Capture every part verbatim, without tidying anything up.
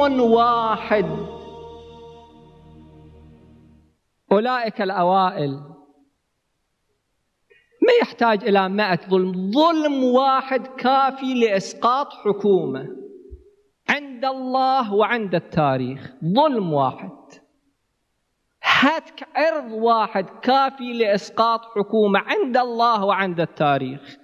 واحد. أولئك الأوائل ما يحتاج إلى مئة ظلم، ظلم واحد كافي لإسقاط حكومة عند الله وعند التاريخ. ظلم واحد، هتك عرض واحد كافي لإسقاط حكومة عند الله وعند التاريخ.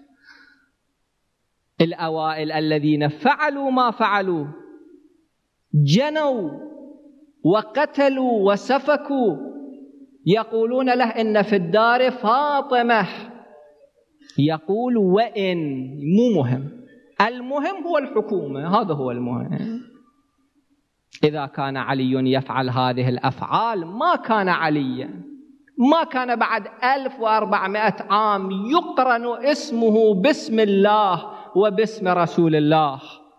الأوائل الذين فعلوا ما فعلوا، جنوا وقتلوا وسفكوا، يقولون له إن في الدار فاطمة، يقول وإن، مو مهم، المهم هو الحكومة، هذا هو المهم. إذا كان علي يفعل هذه الأفعال ما كان عليا، ما كان بعد ألف وأربعمائة عام يقرن اسمه باسم الله وباسم رسول الله.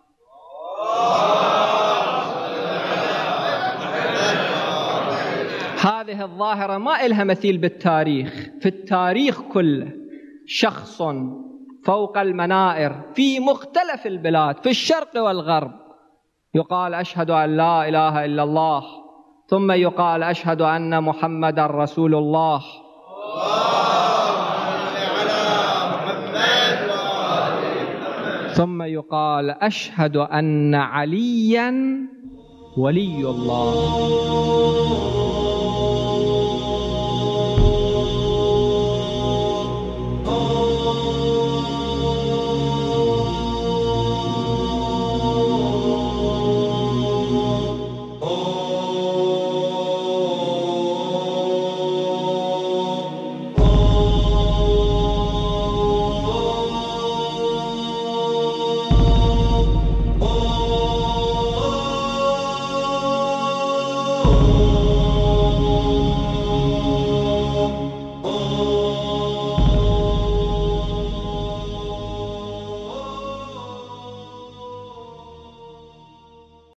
هذه الظاهرة ما إلها مثيل بالتاريخ. في التاريخ كله شخص فوق المنائر في مختلف البلاد في الشرق والغرب يقال أشهد أن لا إله إلا الله، ثم يقال أشهد أن محمد رسول الله، ثم يقال أشهد أن عليا ولي الله.